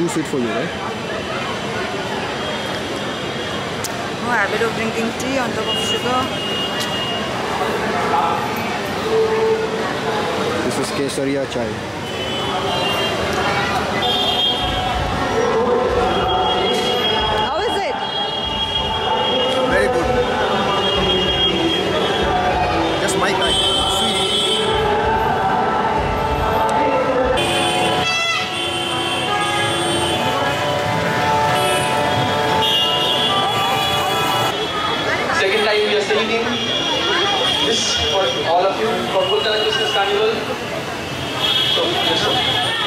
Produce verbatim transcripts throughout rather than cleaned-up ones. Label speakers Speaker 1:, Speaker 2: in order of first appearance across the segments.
Speaker 1: too sweet for you, right?
Speaker 2: No habit of drinking tea on top of sugar.
Speaker 1: This is Kesaria chai.
Speaker 2: How is it?
Speaker 1: Very good. Just my kind. Sweet.
Speaker 3: Second time we are singing this for all of you for Uttara Christmas Carnival. So, let's go.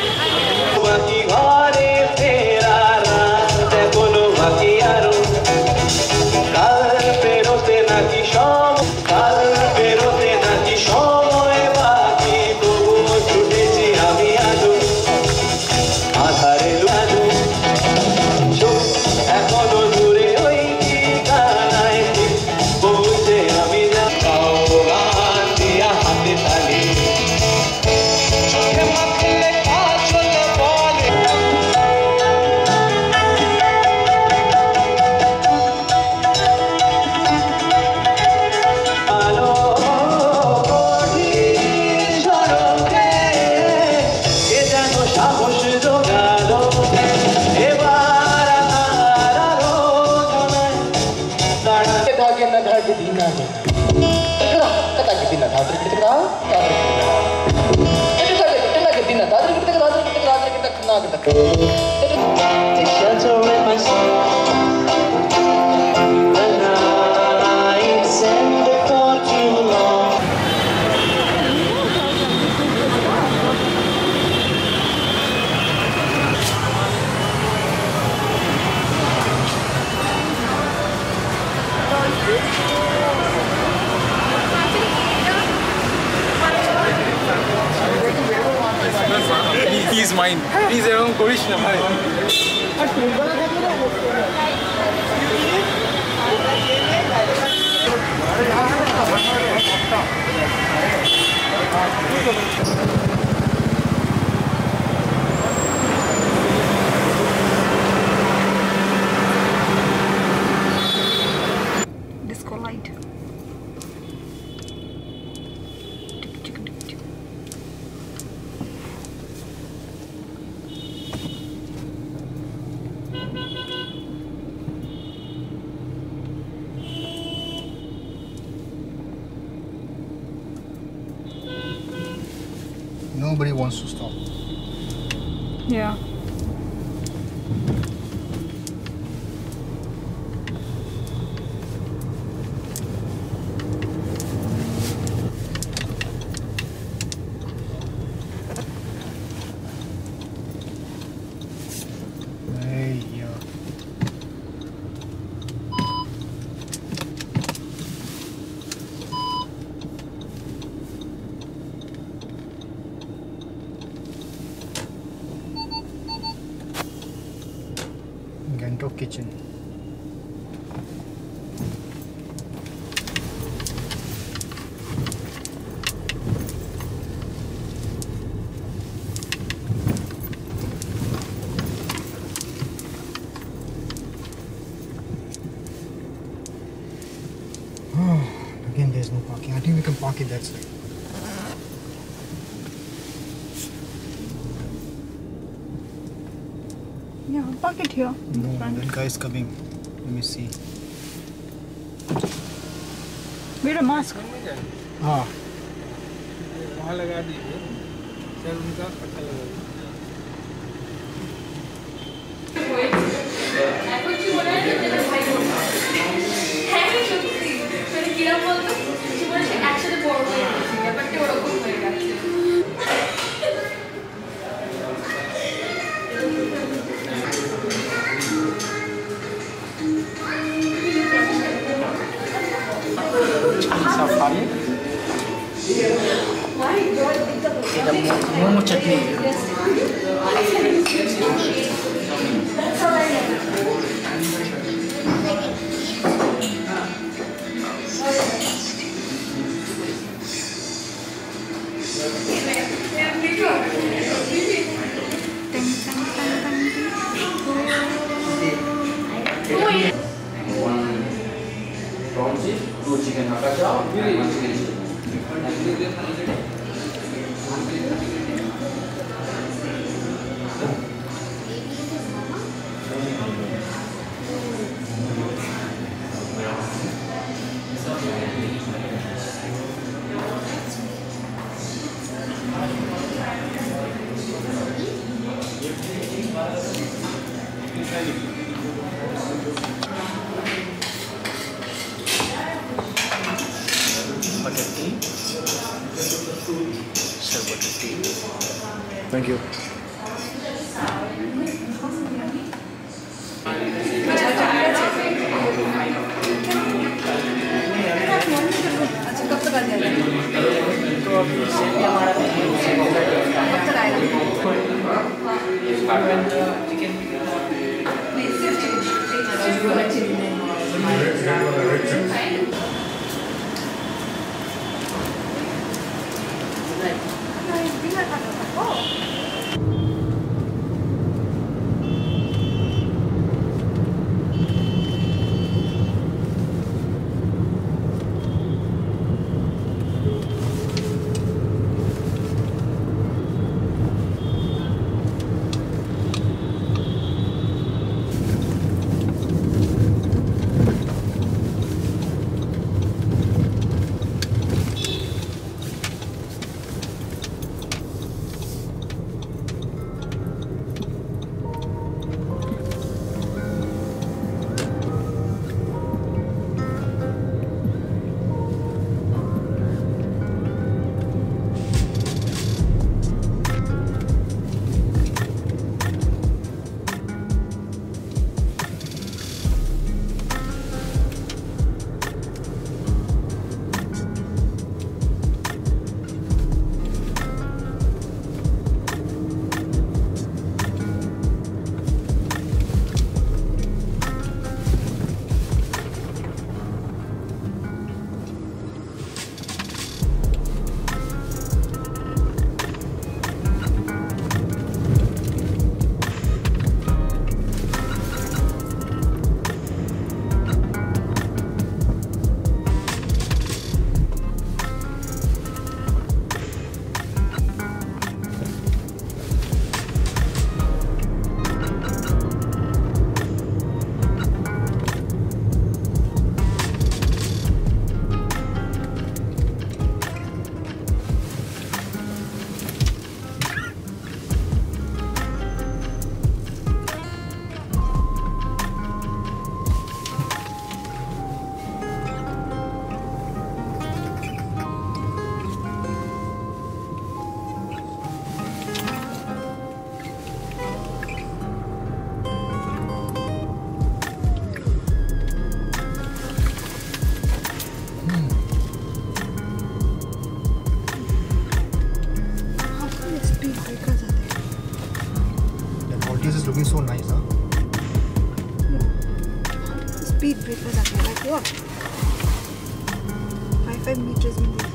Speaker 4: He's mine. He's your own Krishna.
Speaker 2: Disco light.
Speaker 1: Nobody wants to stop.
Speaker 2: Yeah.
Speaker 1: Hey, yeah. Gantok kitchen. Again, there's no parking. I think we can park it that side.
Speaker 2: Yeah, park it here.
Speaker 1: No, that guy is coming. Let me see.
Speaker 2: Wear a mask.
Speaker 1: Ah.
Speaker 4: वहाँ लगा दीजिए sir उनका पता लगा Safari. Momo chutney.
Speaker 3: Butter tea. Sir, butter tea.
Speaker 1: Thank you.
Speaker 2: कब तक आ जाएगा? कब तक आएगा?
Speaker 1: This is looking so nice, huh?
Speaker 2: Speed breakers are like what? five five meters में